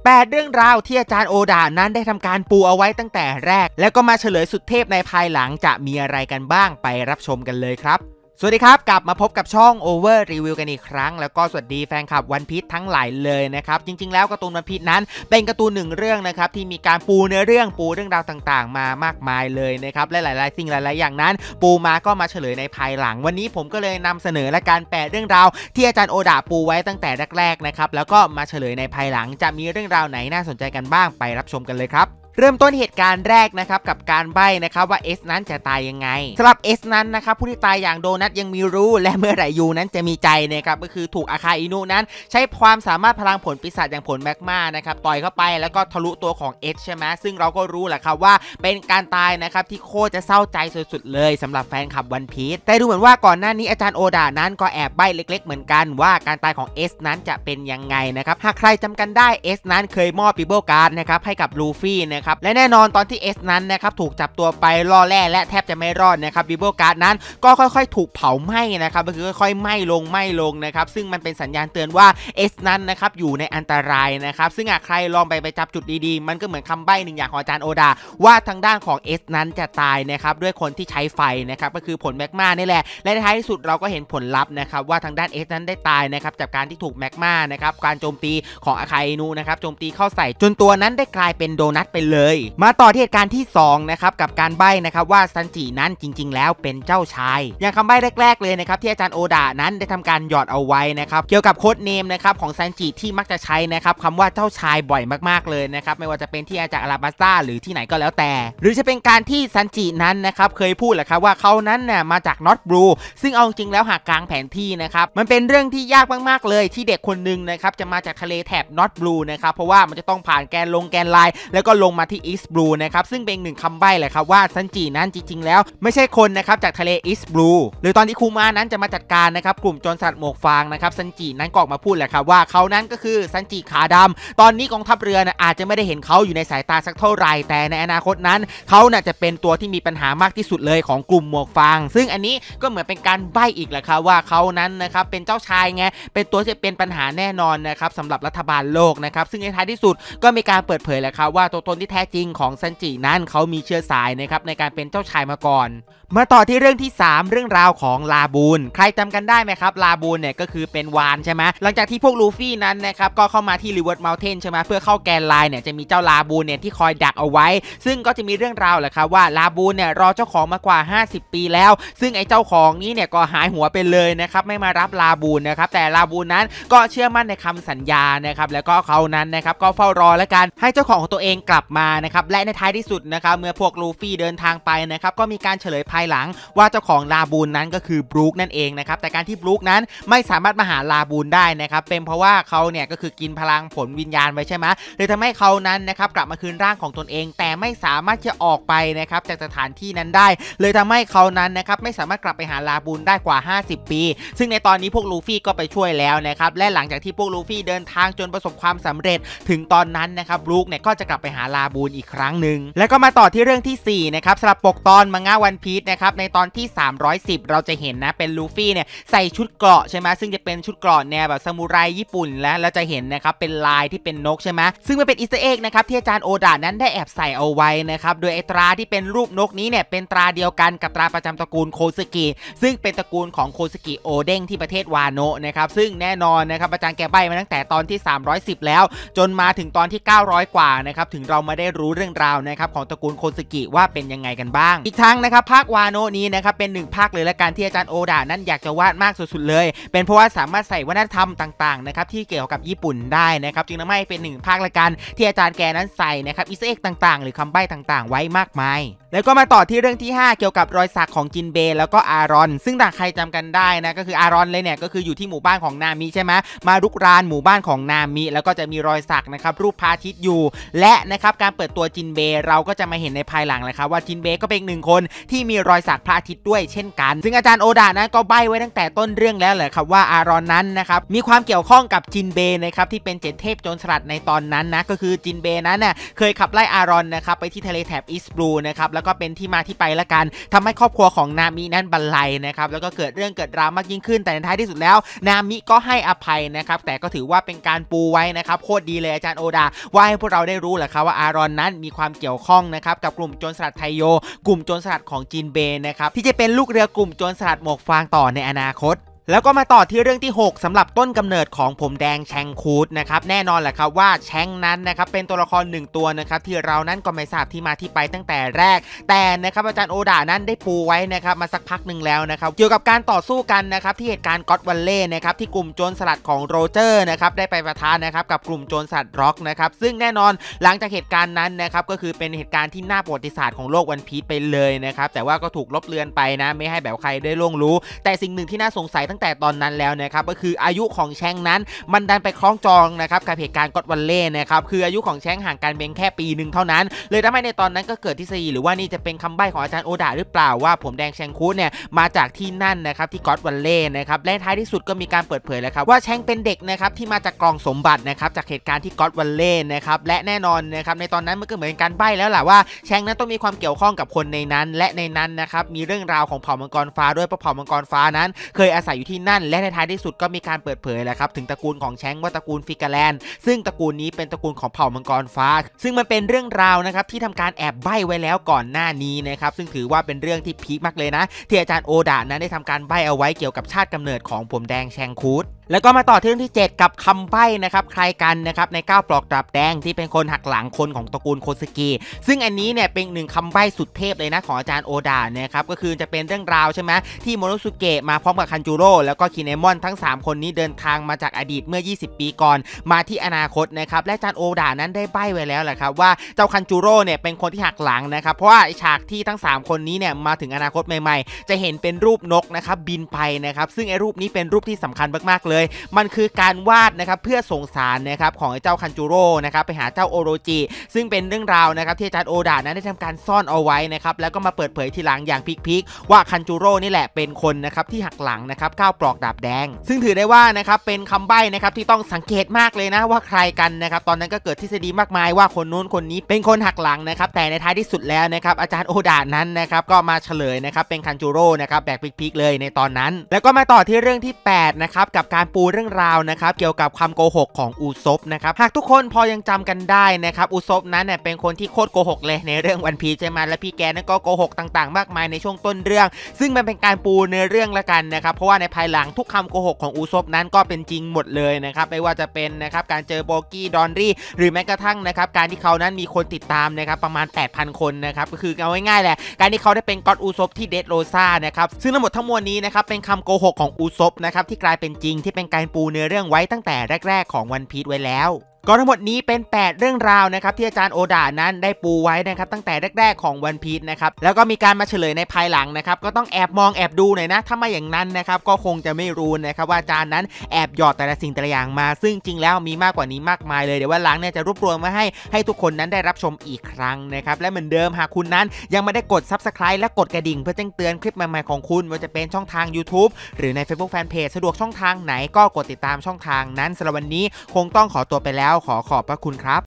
8เรื่องราวที่อาจารย์โอดานั้นได้ทำการปูเอาไว้ตั้งแต่แรกแล้วก็มาเฉลยสุดเทพในภายหลังจะมีอะไรกันบ้างไปรับชมกันเลยครับสวัสดีครับกลับมาพบกับช่อง Over Review กันอีกครั้งแล้วก็สวัสดีแฟนคลับวันพีซทั้งหลายเลยนะครับจริงๆแล้วการ์ตูนวันพีซนั้นเป็นการ์ตูนหนึ่งเรื่องนะครับที่มีการปูเนื้อเรื่องราวต่างๆมามากมายเลยนะครับและหลายๆสิ่งหลายๆอย่างนั้นปูมาก็มาเฉลยในภายหลังวันนี้ผมก็เลยนำเสนอและการแปลเรื่องราวที่อาจารย์โอดาปูไว้ตั้งแต่แรกๆนะครับแล้วก็มาเฉลยในภายหลังจะมีเรื่องราวไหนน่าสนใจกันบ้างไปรับชมกันเลยครับเริ่มต้นเหตุการณ์แรกนะครับกับการใบ้นะครับว่า S นั้นจะตายยังไงสำหรับ S นั้นนะครับผู้ที่ตายอย่างโดนัทยังมีรู้และเมื่อไหร่ยูนั้นจะมีใจนะครับก็คือถูกอาคาอินุนั้นใช้ความสามารถพลังผลปีศาจอย่างผลแมกมานะครับต่อยเข้าไปแล้วก็ทะลุตัวของ S ใช่ไหมซึ่งเราก็รู้แหละครับว่าเป็นการตายนะครับที่โคตรจะเศร้าใจสุดๆเลยสำหรับแฟนคลับวันพีซแต่ดูเหมือนว่าก่อนหน้านี้อาจารย์โอดานั้นก็แอบใบ้เล็กๆเหมือนกันว่าการตายของ S นั้นจะเป็นยังไงนะครับหากใครจำกันได้ S นั้นเคยมอบบิเบิลการ์ดนะครับให้กับลูฟี่นะครับและแน่นอนตอนที่ S นั้นนะครับถูกจับตัวไปล่อแร่และแทบจะไม่รอดนะครับบิเบิลการ์ดนั้นก็ค่อยๆถูกเผาไหม้นะครับก็คือค่อยๆไหม้ลงนะครับซึ่งมันเป็นสัญญาณเตือนว่า S นั้นนะครับอยู่ในอันตรายนะครับซึ่งหากใครลองไปจับจุดดีๆมันก็เหมือนคำใบ้หนึ่งอย่างของอาจารย์โอดาว่าทางด้านของ S นั้นจะตายนะครับด้วยคนที่ใช้ไฟนะครับก็คือผลแมกมานี่แหละและในท้ายที่สุดเราก็เห็นผลลัพธ์นะครับว่าทางด้าน S นั้นได้ตายนะครับจากการที่ถูกแมกมานะครับการโจมตีของอาคาอินุนะครับโจมตีเข้าใส่จนตัวนั้นได้กลายเป็นโดนัทไปเลยมาต่อที่เหตุการณ์ที่2นะครับกับการใบ้นะครับว่าซันจินั้นจริงๆแล้วเป็นเจ้าชายอย่างคำใบ้แรกๆเลยนะครับที่อาจารย์โอดานั้นได้ทำการหยอดเอาไว้นะครับเกี่ยวกับโค้ดเนมนะครับของซันจิที่มักจะใช้นะครับคำว่าเจ้าชายบ่อยมากๆเลยนะครับไม่ว่าจะเป็นที่อาจารย์อาราบัสตาหรือที่ไหนก็แล้วแต่หรือจะเป็นการที่ซันจินั้นนะครับเคยพูดแหละครับว่าเขานั้นน่ะมาจากน็อตบลูซึ่งเอาจริงแล้วหากกลางแผนที่นะครับมันเป็นเรื่องที่ยากมากๆเลยที่เด็กคนนึงนะครับจะมาจากทะเลแถบน็อตบลูนะครับเพราะว่ามันจะต้องผ่านแกนไลน์แล้วก็ลงมาที่อีสต์บลูนะครับซึ่งเป็นหนึ่งคำใบ้แหละครับว่าซันจินั้นจริงๆแล้วไม่ใช่คนนะครับจากทะเลอีสต์บลูหรือตอนที่คูมานั้นจะมาจัดการนะครับกลุ่มโจรสลัดหมวกฟางนะครับซันจินั้นก็ออกมาพูดแหละครับว่าเขานั้นก็คือซันจิขาดำตอนนี้กองทัพเรือนะอาจจะไม่ได้เห็นเขาอยู่ในสายตาสักเท่าไหร่แต่ในอนาคตนั้นเขาน่ะจะเป็นตัวที่มีปัญหามากที่สุดเลยของกลุ่มหมวกฟางซึ่งอันนี้ก็เหมือนเป็นการใบ้อีกแหละครับว่าเขานั้นนะครับเป็นเจ้าชายไงเป็นตัวที่เป็นปัญหาแน่นอนนะครับสำหรับรัฐบาลโลกนะครับซึ่งในท้ายที่สุดก็มีการเปิดเผยแหละครับว่าตัวตนที่แท้จริงของซันจินั้นเขามีเชื้อสายนะครับในการเป็นเจ้าชายมาก่อนมาต่อที่เรื่องที่3เรื่องราวของลาบูนใครจำกันได้ไหมครับลาบูนเนี่ยก็คือเป็นวานใช่ไหมหลังจากที่พวกลูฟี่นั้นนะครับก็เข้ามาที่ริเวิร์ดเมลเทนใช่ไหมเพื่อเข้าแกนไลน์เนี่ยจะมีเจ้าลาบูนเนี่ยที่คอยดักเอาไว้ซึ่งก็จะมีเรื่องราวแหละครับว่าลาบูนเนี่ยรอเจ้าของมากว่า50ปีแล้วซึ่งไอ้เจ้าของนี้เนี่ยก็หายหัวไปเลยนะครับไม่มารับลาบูนนะครับแต่ลาบูนนั้นก็เชื่อมั่นในคำสัญญานะครับแล้วก็เขานั้นนะครับก็เฝ้ารอแล้วกันให้เจ้าของของตัวเองกลับมานะครับและในท้ายที่สุดนะครับเมื่อพวกลูฟี่เดินทางไปนะครับก็มีการเฉลยภายหลังว่าเจ้าของลาบูนนั้นก็คือบรูคนั่นเองนะครับแต่การที่บรูคนั้นไม่สามารถมาหาลาบูนได้นะครับเป็นเพราะว่าเขาเนี่ยก็คือกินพลังผลวิญญาณไว้ใช่ไหมเลยทำให้เขานั้นนะครับกลับมาคืนร่างของตนเองแต่ไม่สามารถจะออกไปนะครับจากสถานที่นั้นได้เลยทำให้เขานั้นนะครับไม่สามารถกลับไปหาลาบูนได้กว่า50ปีซึ่งในตอนนี้พวกลูฟี่ก็ไปช่วยแล้วนะครับและหลังจากที่พวกลูฟี่เดินทางจนประสบความสำเร็จถึงตอนนั้นนะครับบรูคเนี่ยก็จะกลับไปหาลาบูนอีกครั้งหนึ่งแล้วก็มาต่อที่เรื่องที่4นะครับสำหรับปกตอนมังงะวันพีซนะครับในตอนที่310เราจะเห็นนะเป็นลูฟี่เนี่ยใส่ชุดเกราะใช่ไหมซึ่งจะเป็นชุดเกราะแนวแบบซามูไรญี่ปุ่นแล้วเราจะเห็นนะครับเป็นลายที่เป็นนกใช่ไหมซึ่งมันเป็นอีสเตอร์เอ็กนะครับที่อาจารย์โอดานั้นได้แอบใส่เอาไว้นะครับโดยไอตราที่เป็นรูปนกนี้เนี่ยเป็นตราเดียวกันกับตราประจำตระกูลโคซึกิซึ่งเป็นตระกูลของโคซึกิโอเด้งที่ประเทศวาโนะนะครับซึ่งแน่นอนนะครับอาจารย์แกใบ้มาตั้งแต่ตอนที่310แล้วจนมาถึงตอนที่900กว่านะครับถึงเรามาได้รู้เรื่องราวนะครับของตระกูลโคซึกิว่าเป็นยังไงกันบ้างอีกทั้งนะครับภาควาโนะนี้นะครับเป็น1ภาคเลยละกันที่อาจารย์โอดานั้นอยากจะวาดมากสุดๆเลยเป็นเพราะว่าสามารถใส่วัฒนธรรมต่างๆนะครับที่เกี่ยวกับญี่ปุ่นได้นะครับจึงทำให้เป็น1ภาคละกันที่อาจารย์แกนั้นใส่นะครับอีสเตอร์เอ็กต่างๆหรือคำใบ้ต่างๆไว้มากมายแล้วก็มาต่อที่เรื่องที่5เกี่ยวกับรอยสักของจินเบย์แล้วก็อารอนซึ่งถ้าใครจำกันได้นะก็คืออารอนเลยเนี่ยก็คืออยู่ที่หมู่บ้านของนามิใช่ไหมมารุกรานหมู่บ้านของนามิแล้วก็จะมีรอยสักนะครับรูปพระอาทิตย์อยู่และนะครับการการเปิดตัวจินเบย์เราก็จะมาเห็นในภายหลังเลยครับว่าจินเบย์ก็เป็นอีกหนึ่งคนที่มีรอยสักพระอาทิตย์ด้วยเช่นกันซึ่งอาจารย์โอดานั้นก็ใบ้ไว้ตั้งแต่ต้นเรื่องแล้วแหละครับว่าอารอนนั้นนะครับมีความเกี่ยวข้องกับจินเบย์นะครับที่เป็น7 เทพโจรสลัดในตอนนั้นนะก็คือจินเบย์นั้นน่ะเคยขับไล่อารอนนะครับไปที่ทะเลแถบอีสต์บลูนะครับแล้วก็เป็นที่มาที่ไปละกันทำให้ครอบครัวของนามินั้นบรรลัยนะครับแล้วก็เกิดเรื่องเกิดราวมากยิ่งขึ้นแต่ในท้ายที่สุดแล้วนามิก็ให้อภัยนะครับแต่ก็ถือว่าเป็นการปูไว้นะครับโคตรดีเลยอาจารย์โอดาว่าให้พวกเราได้รู้แหละครับว่าอารอนนั้นมีความเกี่ยวข้องนะครับกับกลุ่มโจรสลัดไทโยกลุ่มโจรสลัดของจินเบย์นะครับที่จะเป็นลูกเรือกลุ่มโจรสลัดหมวกฟางต่อในอนาคตแล้วก็มาต่อที่เรื่องที่6สำหรับต้นกำเนิดของผมแดงแชงคูดนะครับแน่นอนแหละครับว่าแชงนั้นนะครับเป็นตัวละคร1ตัวนะครับที่เรานั้นก็ไม่ทราบที่มาที่ไปตั้งแต่แรกแต่นะครับอาจารย์โอดานั้นได้ปูไว้นะครับมาสักพักหนึ่งแล้วนะครับเกี่ยวกับการต่อสู้กันนะครับที่เหตุการณ์ก็อดวัลเล่นะครับที่กลุ่มโจรสลัดของโรเจอร์นะครับได้ไปปะทะนะครับกับกลุ่มโจรสลัดร็อกนะครับซึ่งแน่นอนหลังจากเหตุการณ์นั้นนะครับก็คือเป็นเหตุการณ์ที่น่าประวัติศาสตร์ของโลกวันพีซไปเลยนะครับแต่ว่าก็ถูกลบเลือนไปนะไม่ให้แบบใครได้ล่วงรู้แต่สิ่งหนึ่งที่น่าสงสัยตั้งแต่ตอนนั้นแล้วนะครับก็คืออายุของแชงนั้นมันดันไปคล้องจองนะครับกับเหตุการณ์ก็อดวัลเล่นะครับคืออายุของแชงห่างกันเพียงแค่ปีหนึ่งเท่านั้นเลยทำให้ในตอนนั้นก็เกิดทฤษฎีหรือว่านี่จะเป็นคำใบ้ของอาจารย์โอดาหรือเปล่าว่าผมแดงแชงคูดเนี่ยมาจากที่นั่นนะครับที่ก็อดวัลเล่นะครับและท้ายที่สุดก็มีการเปิดเผยแล้วครับว่าแชงเป็นเด็กนะครับที่มาจากกล่องสมบัตินะครับจากเหตุการณ์ที่ก็อดวัลเล่นะครับและแน่นอนนะครับในตอนนั้นมันก็เหมือนการใบ้แล้วแหละว่าแชงนั้นต้องมีความเกี่ยวข้องกับคนในนั้นและในนั้นนะครับมีเรื่องราวของเผ่ามังกรฟ้าด้วยเพราะเผ่ามังกรฟ้านั้นเคยอาศัยอยู่ที่นั่นและในท้ายที่สุดก็มีการเปิดเผยแหละครับถึงตระกูลของแชงว่าตระกูลฟิกาแลนด์ซึ่งตระกูลนี้เป็นตระกูลของเผ่ามังกรฟ้าซึ่งมันเป็นเรื่องราวนะครับที่ทำการแอบใบ้ไว้แล้วก่อนหน้านี้นะครับซึ่งถือว่าเป็นเรื่องที่พีคมากเลยนะที่อาจารย์โอดานั้นได้ทำการใบ้เอาไว้เกี่ยวกับชาติกำเนิดของผมแดงแชงคูดแล้วก็มาต่อที่เรื่องที่7กับคำใบ้นะครับใครกันนะครับใน9ปลอกดาบแดงที่เป็นคนหักหลังคนของตระกูลโคซึกิซึ่งอันนี้เนี่ยเป็น1คำใบ้สุดเทพเลยนะของอาจารย์โอดานะครับก็คือจะเป็นเรื่องราวใช่ไหมที่โมโนสุเกะมาพร้อมกับคันจูโร่แล้วก็คิเนมอนทั้ง3คนนี้เดินทางมาจากอดีตเมื่อ20 ปีก่อนมาที่อนาคตนะครับและอาจารย์โอดานั้นได้ใบ้ไว้แล้วแหละครับว่าเจ้าคันจูโร่เนี่ยเป็นคนที่หักหลังนะครับเพราะว่าฉากที่ทั้ง3คนนี้เนี่ยมาถึงอนาคตใหม่ๆจะเห็นเป็นรูปนกนะครับบินไปนะครับซึ่งไอ้รูปนี้เป็นรูปที่สำคัญมากๆเลยมันคือการวาดนะครับเพื่อส่งสารนะครับของเจ้าคันจูโร่นะครับไปหาเจ้าโอโรจิซึ่งเป็นเรื่องราวนะครับที่อาจารย์โอดานั้นได้ทำการซ่อนเอาไว้นะครับแล้วก็มาเปิดเผยทีหลังอย่างพิกๆว่าคันจูโร่นี่แหละเป็นคนนะครับที่หักหลังนะครับ9ปลอกดาบแดงซึ่งถือได้ว่านะครับเป็นคำใบ้นะครับที่ต้องสังเกตมากเลยนะว่าใครกันนะครับตอนนั้นก็เกิดทฤษฎีมากมายว่าคนนู้นคนนี้เป็นคนหักหลังนะครับแต่ในท้ายที่สุดแล้วนะครับอาจารย์โอดานั้นนะครับก็มาเฉลยนะครับเป็นคันจูโร่นะครับแบบพิกๆเลยในตอนนั้นแล้วก็มาต่อที่เรื่องที่8นะครับกับการปูเรื่องราวนะครับเกี่ยวกับความโกหกของอุซบนะครับหากทุกคนพอยังจำกันได้นะครับอุซบนั้นเนี่ยเป็นคนที่โคตรโกหกเลยในเรื่องวันพีชใช่ไหมและพี่แกนั้นก็โกหกต่างๆมากมายในช่วงต้นเรื่องซึ่งมันเป็นการปูเนื้อเรื่องละกันนะครับเพราะว่าในภายหลังทุกคำโกหกของอุซบนั้นก็เป็นจริงหมดเลยนะครับไม่ว่าจะเป็นนะครับการเจอโบกี้ดอนรี่หรือแม้กระทั่งนะครับการที่เขานั้นมีคนติดตามนะครับประมาณ 8,000 คนนะครับก็คือเอาง่ายๆแหละการที่เขาได้เป็นก็อดอุซบที่เดดโรซ่านะครับซึ่งทั้งหมดทั้งมวลนี้นะครับเป็นคำโกหกของอุซบนะครับที่กลายเป็นจริงที่เป็นการปูเนื้อเรื่องไว้ตั้งแต่แรกๆของวันพีชไว้แล้วก็ทั้งหมดนี้เป็น8เรื่องราวนะครับที่อาจารย์โอดานั้นได้ปูไว้นะครับตั้งแต่แรกๆของวันพีชนะครับแล้วก็มีการมาเฉลยในภายหลังนะครับก็ต้องแอบมองแอบดูหน่อยนะถ้าไม่อย่างนั้นนะครับก็คงจะไม่รู้นะครับว่าอาจารย์นั้นแอบหยอดแต่ละสิ่งแต่ละอย่างมาซึ่งจริงแล้วมีมากกว่านี้มากมายเลยเดี๋ยววันหลังเนี่ยจะรวบรวมมาให้ทุกคนนั้นได้รับชมอีกครั้งนะครับและเหมือนเดิมหากคุณนั้นยังไม่ได้กด Subscribe และกดกระดิ่งเพื่อแจ้งเตือนคลิปใหม่ๆของคุณว่าจะเป็นช่องทาง YouTube หรือใน Facebook Fanpage สะดวกช่องทางไหนก็กดติดตามช่องทางนั้นสำหรับวันนี้คงต้องขอตัวไปแล้วขอบพระคุณครับ